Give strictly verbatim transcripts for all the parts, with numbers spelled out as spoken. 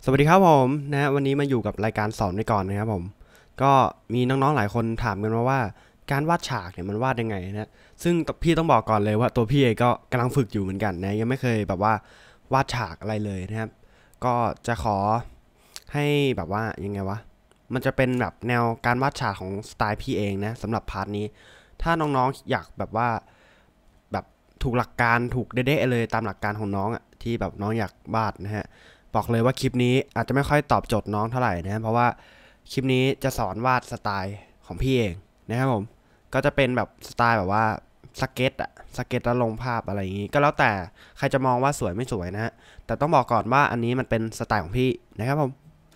สวัสดีครับผมนะวันนี้มาอยู่กับรายการสอนไปก่อนนะครับผมก็มีน้องๆหลายคนถามกันมาว่าการวาดฉากเนี่ยมันวาดยังไงนะซึ่งพี่ต้องบอกก่อนเลยว่าตัวพี่เองก็กำลังฝึกอยู่เหมือนกันนะยังไม่เคยแบบว่าวาดฉากอะไรเลยนะครับก็จะขอให้แบบว่ายังไงวะมันจะเป็นแบบแนวการวาดฉากของสไตล์พี่เองนะสำหรับพาร์ทนี้ถ้าน้องๆอยากแบบว่าแบบถูกหลักการถูกเด๊ะๆเลยตามหลักการของน้องอ่ะที่แบบน้องอยากวาดนะฮะบอกเลยว่าคลิปนี้อาจจะไม่ค่อยตอบโจทย์น้องเท่าไหร่นะเพราะว่าคลิปนี้จะสอนวาดสไตล์ของพี่เองนะครับผมก็จะเป็นแบบสไตล์แบบว่าสเก็ตอะสเก็ตแล้วลงภาพอะไรอย่างงี้ก็แล้วแต่ใครจะมองว่าสวยไม่สวยนะฮะแต่ต้องบอกก่อนว่าอันนี้มันเป็นสไตล์ของพี่นะครับผม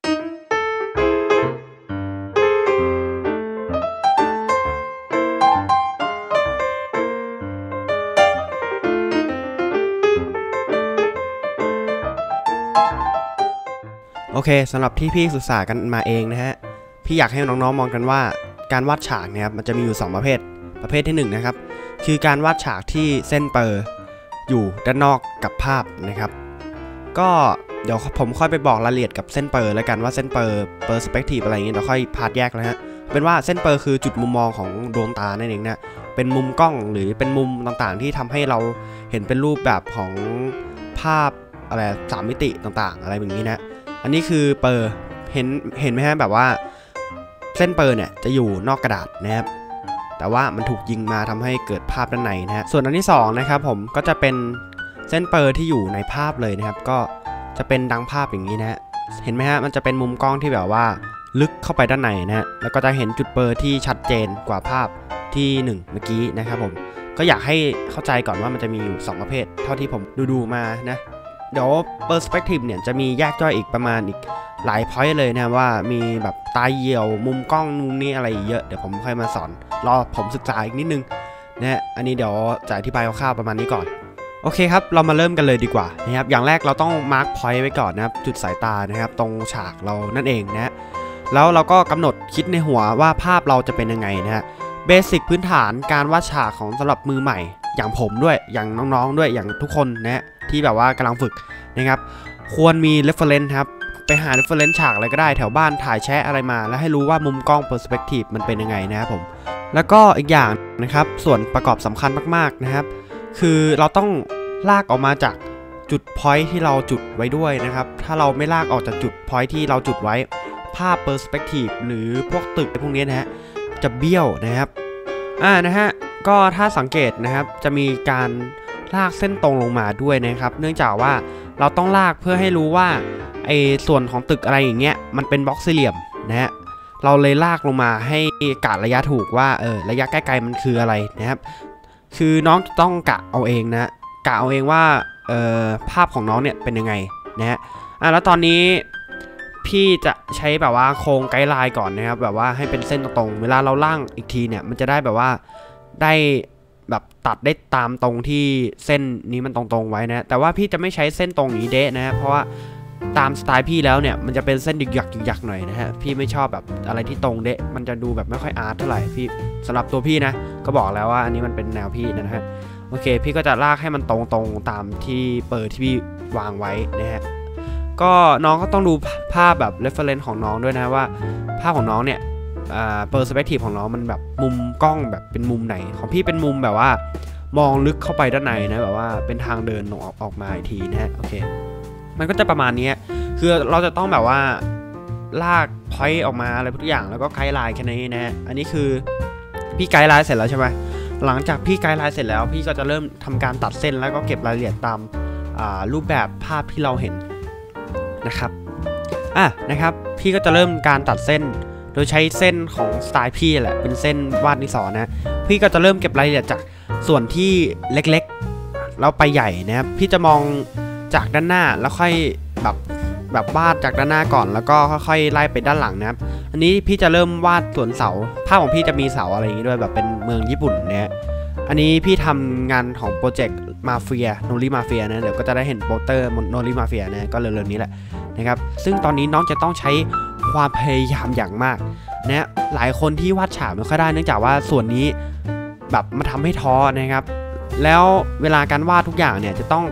โอเคสำหรับที่พี่ศึกษากันมาเองนะฮะพี่อยากให้น้องๆมองกันว่าการวาดฉากเนี่ยครับมันจะมีอยู่สองประเภทประเภทที่หนึ่งนะครับคือการวาดฉากที่เส้นเปอร์อยู่ด้านนอกกับภาพนะครับก็เดี๋ยวผมค่อยไปบอกรายละเอียดกับเส้นเปอร์แล้วกันว่าเส้นเปอร์เปอร์สเปกทีฟอะไรอย่างเงี้ยเดี๋ยวค่อยพาร์ทแยกแล้วฮะเป็นว่าเส้นเปอร์คือจุดมุมมองของดวงตานั่นเองนะเป็นมุมกล้องหรือเป็นมุมต่างๆที่ทำให้เราเห็นเป็นรูปแบบของภาพอะไรสามมิติต่างๆอะไรแบบนี้นะอันนี้คือเปอร์เห็นเห็นไหมฮะแบบว่าเส้นเปอร์เนี่ยจะอยู่นอกกระดาษนะครับแต่ว่ามันถูกยิงมาทำให้เกิดภาพด้านในนะฮะส่วนอันที่สองนะครับผมก็จะเป็นเส้นเปอร์ที่อยู่ในภาพเลยนะครับก็จะเป็นดังภาพอย่างนี้นะฮะเห็นไหมฮะมันจะเป็นมุมกล้องที่แบบว่าลึกเข้าไปด้านในนะฮะแล้วก็จะเห็นจุดเปอร์ที่ชัดเจนกว่าภาพที่หนึ่งเมื่อกี้นะครับผมก็อยากให้เข้าใจก่อนว่ามันจะมีอยู่สองประเภทเท่าที่ผมดูๆมานะเดี๋ยว perspective เนี่ยจะมีแยกย่อยอีกประมาณอีกหลายพอยต์เลยนะว่ามีแบบตาเหี่ยวมุมกล้องมุมนี้อะไรเยอะเดี๋ยวผมค่อยมาสอนรอผมศึกษาอีกนิดนึงนะอันนี้เดี๋ยวจะอธิบายคร่าวๆประมาณนี้ก่อนโอเคครับเรามาเริ่มกันเลยดีกว่านะครับอย่างแรกเราต้องมาร์คพอยต์ไว้ก่อนนะครับจุดสายตานะครับตรงฉากเรานั่นเองนะแล้วเราก็กำหนดคิดในหัวว่าภาพเราจะเป็นยังไงนะฮะเบสิกพื้นฐานการวาดฉากของสำหรับมือใหม่อย่างผมด้วยอย่างน้องๆด้วยอย่างทุกคนนะที่แบบว่ากำลังฝึกนะครับควรมี reference ครับไปหา reference ฉากอะไรก็ได้แถวบ้านถ่ายแชะอะไรมาแล้วให้รู้ว่ามุมกล้อง perspective มันเป็นยังไงนะครับผมแล้วก็อีกอย่างนะครับส่วนประกอบสำคัญมากๆนะครับคือเราต้องลากออกมาจากจุด point ที่เราจุดไว้ด้วยนะครับถ้าเราไม่ลากออกจากจุด point ที่เราจุดไว้ภาพ perspective หรือพวกตึกพวกนี้นะฮะจะเบี้ยวนะครับอ่านะฮะก็ถ้าสังเกตนะครับจะมีการลากเส้นตรงลงมาด้วยนะครับเนื่องจากว่าเราต้องลากเพื่อให้รู้ว่าไอ้ส่วนของตึกอะไรอย่างเงี้ยมันเป็นบล็อกสี่เหลี่ยมนะฮะเราเลยลากลงมาให้กะระยะถูกว่าเออระยะใกล้ๆมันคืออะไรนะครับคือน้องต้องกะเอาเองนะกะเอาเองว่าเออภาพของน้องเนี่ยเป็นยังไงนะฮะอ่ะแล้วตอนนี้พี่จะใช้แบบว่าโครงไกด์ไลน์ก่อนนะครับแบบว่าให้เป็นเส้นตรงๆเวลาเราล่างอีกทีเนี่ยมันจะได้แบบว่าได้แบบตัดได้ตามตรงที่เส้นนี้มันตรงๆไว้นะแต่ว่าพี่จะไม่ใช้เส้นตรงนี้เดะนะเพราะว่าตามสไตล์พี่แล้วเนี่ยมันจะเป็นเส้นหยักๆหยักๆหน่อยนะฮะพี่ไม่ชอบแบบอะไรที่ตรงเดะมันจะดูแบบไม่ค่อยอาร์ตเท่าไหร่พี่สำหรับตัวพี่นะก็บอกแล้วว่าอันนี้มันเป็นแนวพี่นะฮะโอเคพี่ก็จะลากให้มันตรงๆตามที่เปิดที่พี่วางไว้นะฮะก็น้องก็ต้องดูภาพแบบ reference ของน้องด้วยนะว่าภาพของน้องเนี่ยอ่า perspective ของน้องมันแบบมุมกล้องแบบเป็นมุมไหนของพี่เป็นมุมแบบว่ามองลึกเข้าไปด้านในนะแบบว่าเป็นทางเดินออกออกมาอีกทีนะฮะโอเคมันก็จะประมาณนี้คือเราจะต้องแบบว่าลากพอยต์ออกมาอะไรทุกอย่างแล้วก็ไกด์ไลน์แค่นี้นะอันนี้คือพี่ไกด์ไลน์เสร็จแล้วใช่ไหมหลังจากพี่ไกด์ไลน์เสร็จแล้วพี่ก็จะเริ่มทำการตัดเส้นแล้วก็เก็บรายละเอียดตามรูปแบบภาพที่เราเห็นนะครับอ่ะนะครับพี่ก็จะเริ่มการตัดเส้นโดยใช้เส้นของสไตล์พี่แหละเป็นเส้นวาดดินสอนะพี่ก็จะเริ่มเก็บรายละเอียดจากส่วนที่เล็กๆแล้วไปใหญ่นะครับพี่จะมองจากด้านหน้าแล้วค่อยแบบแบบวาดจากด้านหน้าก่อนแล้วก็ค่อยๆไล่ไปด้านหลังนะครับอันนี้พี่จะเริ่มวาดส่วนเสาภาพของพี่จะมีเสาอะไรอย่างนี้ด้วยแบบเป็นเมืองญี่ปุ่นเนี่ยอันนี้พี่ทำงานของโปรเจกต์มาเฟียโนริมาเฟียนะเดี๋ยวก็จะได้เห็นโปสเตอร์โนริมาเฟียนะก็เร็วๆนี้แหละนะครับซึ่งตอนนี้น้องจะต้องใช้ความพยายามอย่างมากนะหลายคนที่วาดฉากไม่ค่อยได้เนื่องจากว่าส่วนนี้แบบมาทำให้ท้อนะครับแล้วเวลาการวาดทุกอย่างเนี่ยจะต้องต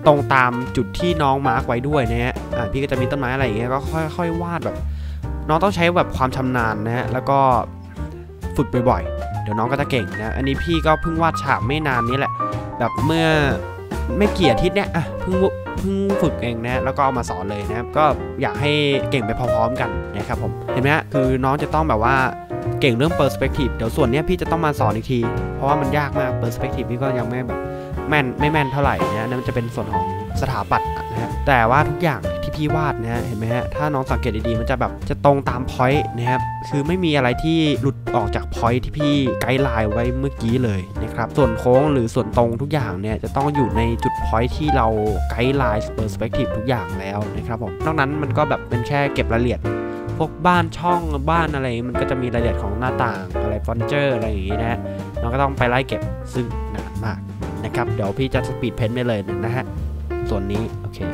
ตรงตามจุดที่น้องมาร์กไว้ด้วยนะฮะอ่าพี่ก็จะมีต้นไม้อะไรอย่างเงี้ยก็ค่อยๆวาดแบบน้องต้องใช้แบบความชำนาญนะฮะแล้วก็ฝึกบ่อยๆเดี๋ยวน้องก็จะเก่งนะอันนี้พี่ก็เพิ่งวาดฉากไม่นานนี้แหละแบบเมื่อไม่กี่อาทิตย์เนี่ยอ่ะเพิ่งเพิ่งฝึกเองนะแล้วก็เอามาสอนเลยนะครับก็อยากให้เก่งไปพร้อมๆกันนะครับผมเห็นไหมฮะคือน้องจะต้องแบบว่าเก่งเรื่อง perspective เดี๋ยวส่วนนี้พี่จะต้องมาสอนอีกทีเพราะว่ามันยากมาก perspective พี่ก็ยังไม่แบบแม่นไม่แม่นเท่าไหร่นะนั่นจะเป็นส่วนของสถาปัตย์นะฮะแต่ว่าทุกอย่างที่พี่วาดนะฮะเห็นไหมฮะถ้าน้องสังเกตดีๆมันจะแบบจะตรงตาม point นะครับคือไม่มีอะไรที่หลุดออกจาก point ที่พี่ไกด์ไลน์ไว้เมื่อกี้เลยนะครับส่วนโค้งหรือส่วนตรงทุกอย่างเนี่ยจะต้องอยู่ในจุด point ที่เราไกด์ไลน์ perspective ทุกอย่างแล้วนะครับผมนอกนั้นมันก็แบบเป็นแค่เก็บรายละเอียดพวกบ้านช่องบ้านอะไรมันก็จะมีรายละเอียดของหน้าต่างอะไรเฟอร์นิเจอร์อะไรอย่างงี้นะฮะเราก็ต้องไปไล่เก็บซึ่งนานมากนะครับเดี๋ยวพี่จะสปีดเพนไปเลยนะฮะส่วนนี้โอเค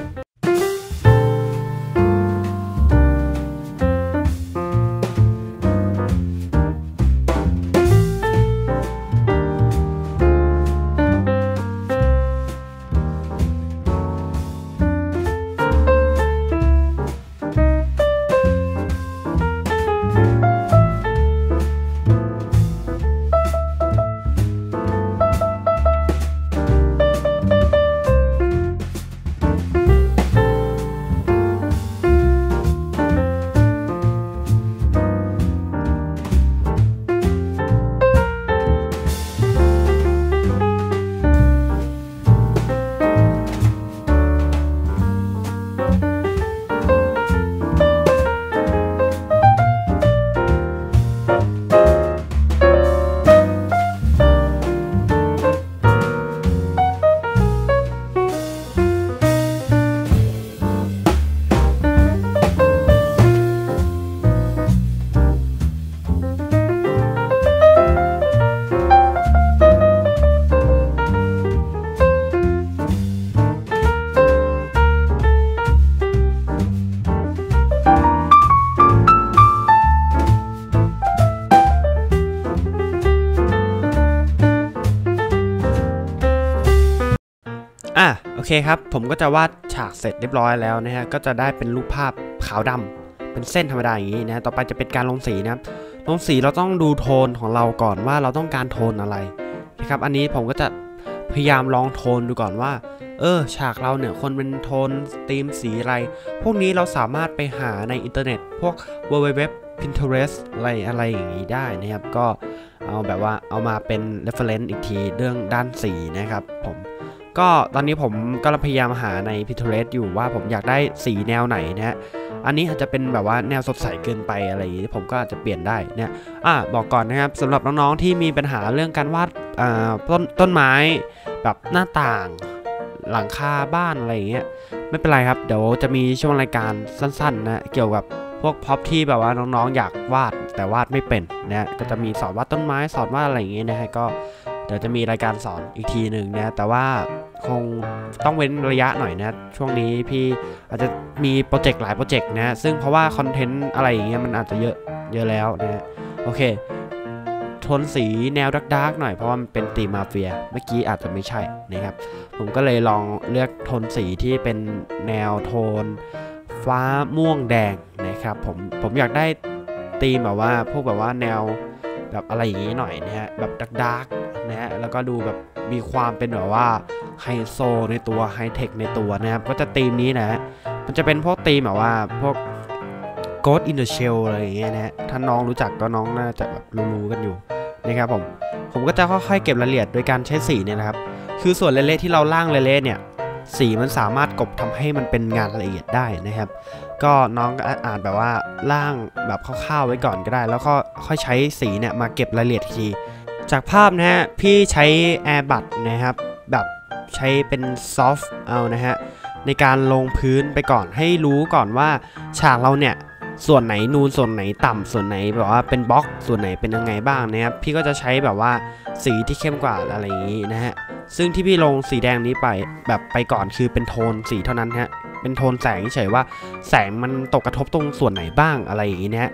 อ่ะโอเคครับผมก็จะวาดฉากเสร็จเรียบร้อยแล้วนะฮะก็จะได้เป็นรูปภาพขาวดำเป็นเส้นธรรมดาอย่างนี้นะต่อไปจะเป็นการลงสีนะครับลงสีเราต้องดูโทนของเราก่อนว่าเราต้องการโทนอะไรนะครับอันนี้ผมก็จะพยายามลองโทนดูก่อนว่าเออฉากเราเนี่ยคนเป็นโทนธีมสีอะไรพวกนี้เราสามารถไปหาในอินเทอร์เน็ตพวก ดับเบิลยู ดับเบิลยู ดับเบิลยู Pinterest อะไรอะไรอย่างนี้ได้นะครับก็เอาแบบว่าเอามาเป็น reference อีกทีเรื่องด้านสีนะครับผมก็ตอนนี้ผมก็พยายามหาใน Pinterest อยู่ว่าผมอยากได้สีแนวไหนนะฮะอันนี้อาจจะเป็นแบบว่าแนวสดใสเกินไปอะไรอย่างนี้ผมก็อาจจะเปลี่ยนได้เนี่ยอ่ะบอกก่อนนะครับสำหรับน้องๆที่มีปัญหาเรื่องการวาดอ่าต้นต้นไม้แบบหน้าต่างหลังคาบ้านอะไรอย่างเงี้ยไม่เป็นไรครับเดี๋ยวจะมีช่วงรายการสั้นๆนะเกี่ยวกับพวกพ็อปที่แบบว่าน้องๆอยากวาดแต่วาดไม่เป็นนะก็จะมีสอนวาดต้นไม้สอนวาดอะไรอย่างเงี้ยนะฮะก็เดี๋ยวจะมีรายการสอนอีกทีหนึ่งนะแต่ว่าคงต้องเว้นระยะหน่อยนะช่วงนี้พี่อาจจะมีโปรเจกต์หลายโปรเจกต์นะซึ่งเพราะว่าคอนเทนต์อะไรอย่างเงี้ยมันอาจจะเยอะเยอะแล้วนะโอเคโทนสีแนวดาร์กๆหน่อยเพราะว่ามันเป็นธีมมาเฟียเมื่อกี้อาจจะไม่ใช่นะครับผมก็เลยลองเลือกโทนสีที่เป็นแนวโทนฟ้าม่วงแดงนะครับผมผมอยากได้ธีมแบบว่าพวกแบบว่าแนวแบบอะไรอย่างงี้หน่อยนะฮะแบบดาร์กๆนะฮะแล้วก็ดูแบบมีความเป็นแบบว่าไฮโซในตัวไฮเทคในตัวนะครับก็จะธีมนี้นะมันจะเป็นพวกธีมแบบว่าพวก Ghost in the Shell อะไรอย่างเงี้ยนะฮะถ้าน้องรู้จักก็น้องน่าจะแบบรู้ๆกันอยู่นะครับผมผมก็จะค่อยๆเก็บรายละเอียดโดยการใช้สีเนี่ยนะครับคือส่วนเละๆที่เราล่างเละๆเนี่ยสีมันสามารถกลบทำให้มันเป็นงานละเอียดได้นะครับก็น้องก็อ่านแบบว่าล่างแบบคร่าวๆไว้ก่อนก็ได้แล้วก็ค่อยใช้สีเนี่ยมาเก็บรายละเอียดทีจากภาพนะฮะพี่ใช้ Airbrush นะครับแบบใช้เป็นซอฟต์เอานะฮะในการลงพื้นไปก่อนให้รู้ก่อนว่าฉากเราเนี่ยส่วนไหนนูนส่วนไหนต่ำส่วนไหนแบบว่าเป็นบล็อกส่วนไหนเป็นยังไงบ้างนะครับพี่ก็จะใช้แบบว่าสีที่เข้มกว่าอะไรอย่างนี้นะฮะซึ่งที่พี่ลงสีแดงนี้ไปแบบไปก่อนคือเป็นโทนสีเท่านั้นฮะเป็นโทนแสงเฉยว่าแสงมันตกกระทบตรงส่วนไหนบ้างอะไรอย่างนี้นะฮะ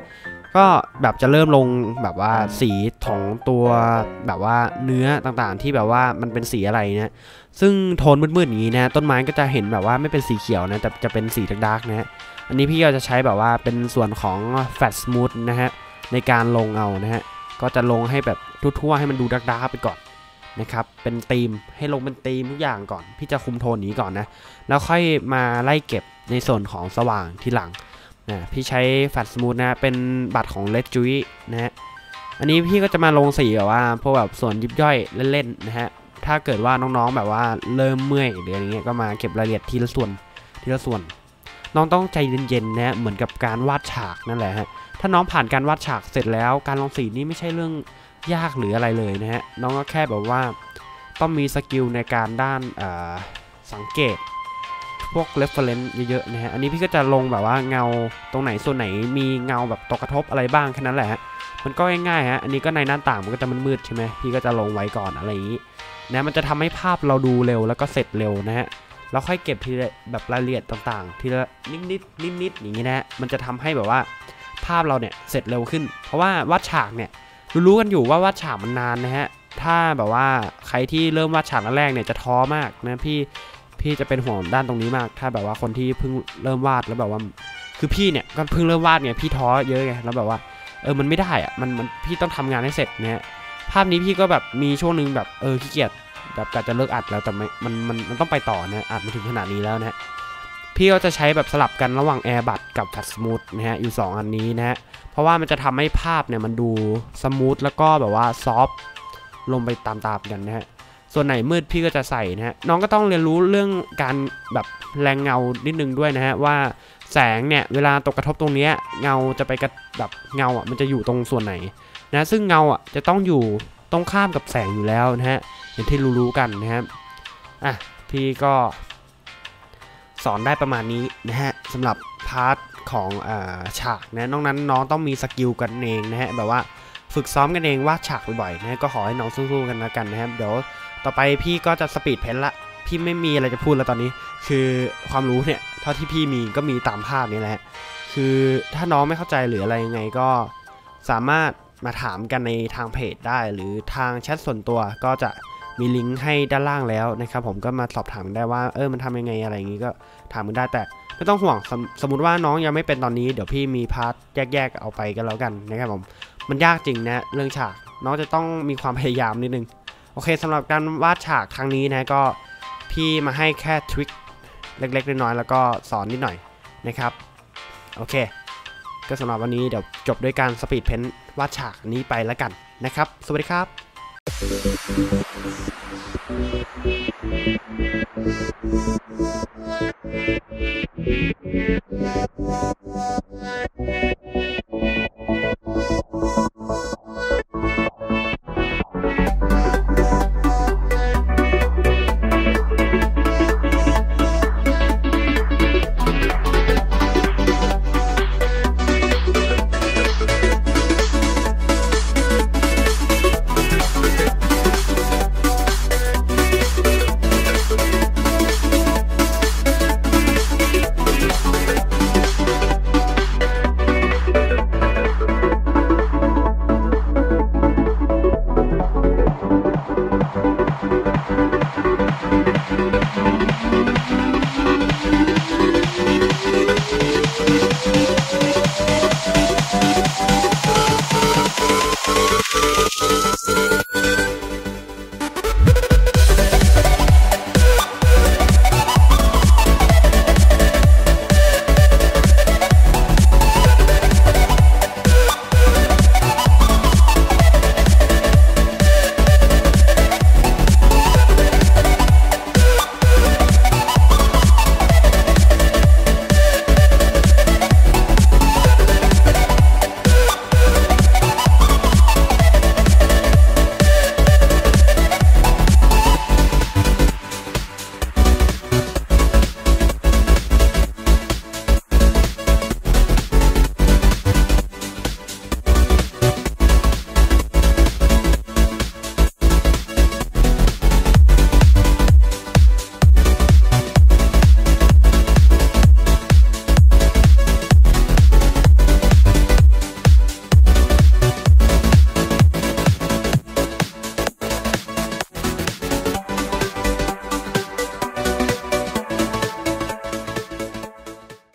ก็แบบจะเริ่มลงแบบว่าสีของตัวแบบว่าเนื้อต่างๆที่แบบว่ามันเป็นสีอะไรเนี่ยซึ่งโทนมืดๆอย่างนี้นะต้นไม้ก็จะเห็นแบบว่าไม่เป็นสีเขียวนะแต่จะเป็นสีดาร์กๆนะฮะอันนี้พี่ก็จะใช้แบบว่าเป็นส่วนของ Flat Smooth นะฮะในการลงเอานะฮะก็จะลงให้แบบทั่วๆให้มันดูดาร์กๆไปก่อนนะครับเป็นธีมให้ลงเป็นธีมทุกอย่างก่อนพี่จะคุมโทนนี้ก่อนนะแล้วค่อยมาไล่เก็บในส่วนของสว่างทีหลังนะพี่ใช้ Flat Smooth นะเป็นบัตรของ Red Juice นะฮะอันนี้พี่ก็จะมาลงสีแบบว่าพวกแบบส่วนยิบย่อยเล่นๆนะฮะถ้าเกิดว่าน้องๆแบบว่าเริ่มเมื่อยหรืออะไรเงี้ยก็มาเก็บรายละเอียดทีละส่วนทีละส่วนน้องต้องใจเย็นๆนะเหมือนกับการวาดฉากนั่นแหละฮะถ้าน้องผ่านการวาดฉากเสร็จแล้วการลงสีนี่ไม่ใช่เรื่องยากหรืออะไรเลยนะฮะน้องก็แค่แบบว่าต้องมีสกิลในการด้านสังเกตพวก reference เยอะๆนะฮะอันนี้พี่ก็จะลงแบบว่าเงาตรงไหนส่วนไหนมีเงาแบบตกกระทบอะไรบ้างแค่นั้นแหละฮะมันก็ง่ายๆฮะอันนี้ก็ในหน้าต่างมันก็จะมืดๆใช่ไหมพี่ก็จะลงไว้ก่อนอะไรอย่างนี้นะมันจะทำให้ภาพเราดูเร็วแล้วก็เสร็จเร็วนะฮะแล้วค่อยเก็บทีละแบบรายละเอียดต่างๆทีละนิดๆนิดๆอย่างนี้นะฮะมันจะทำให้แบบว่าภาพเราเนี่ยเสร็จเร็วขึ้นเพราะว่าวาดฉากเนี่ยรู้ๆกันอยู่ว่าวาดฉากมันนานนะฮะถ้าแบบว่าใครที่เริ่มวาดฉากแรกเนี่ยจะท้อมากนะพี่พี่จะเป็นห่วงด้านตรงนี้มากถ้าแบบว่าคนที่เพิ่งเริ่มวาดแล้วแบบว่าคือพี่เนี่ยก็เพิ่งเริ่มวาดเนี่ยพี่ท้อเยอะไงแล้วแบบว่าเออมันไม่ได้อะมันมันพี่ต้องทำงานให้เสร็จเนี่ยภาพนี้พี่ก็แบบมีช่วงนึงแบบเออขี้เกียจแบบกะจะเลิกอัดแล้วแต่ไม่มันมันมันต้องไปต่อนะอัดมาถึงขนาดนี้แล้วนะพี่ก็จะใช้แบบสลับกันระหว่าง Airbud กับ Flat Smooth นะฮะอยู่สองอันนี้นะฮะเพราะว่ามันจะทำให้ภาพเนี่ยมันดูสมูทแล้วก็แบบว่าซอฟต์ลงไปตามๆกันนะฮะส่วนไหนมืดพี่ก็จะใส่นะฮะน้องก็ต้องเรียนรู้เรื่องการแบบแรงเงานิดนึงด้วยนะฮะว่าแสงเนี่ยเวลาตกกระทบตรงนี้เงาจะไปกับแบบเงาอ่ะมันจะอยู่ตรงส่วนไหนนะซึ่งเงาอ่ะจะต้องอยู่ตรงข้ามกับแสงอยู่แล้วนะฮะอย่างที่รู้ๆกันนะครับอ่ะพี่ก็สอนได้ประมาณนี้นะฮะสำหรับพาร์ทของอ่าฉากนะนอกนั้นน้องต้องมีสกิลกันเองนะฮะแบบว่าฝึกซ้อมกันเองวาดฉากบ่อยๆนะก็ขอให้น้องสู้ๆกันแล้วกันนะครับเดี๋ยวต่อไปพี่ก็จะสปีดเพนละพี่ไม่มีอะไรจะพูดแล้วตอนนี้คือความรู้เนี่ยเท่าที่พี่มีก็มีตามภาพนี้แหละคือถ้าน้องไม่เข้าใจหรืออะไรยังไงก็สามารถมาถามกันในทางเพจได้หรือทางแชทส่วนตัวก็จะมีลิงก์ให้ด้านล่างแล้วนะครับผมก็มาสอบถามได้ว่าเออมันทำยังไงอะไรอย่างนี้ก็ถามกันได้แต่ไม่ต้องห่วงสม, สมมติว่าน้องยังไม่เป็นตอนนี้เดี๋ยวพี่มีพาร์ทแยกๆเอาไปกันแล้วกันนะครับผมมันยากจริงนะเรื่องฉากน้องจะต้องมีความพยายามนิดนึงโอเคสำหรับการวาดฉากครั้งนี้นะก็พี่มาให้แค่ทริคเล็กๆน้อยๆแล้วก็สอนนิดหน่อยนะครับโอเคก็สำหรับวันนี้เดี๋ยวจบด้วยการสปีดเพนท์วาดฉากนี้ไปแล้วกันนะครับสวัสดีครับ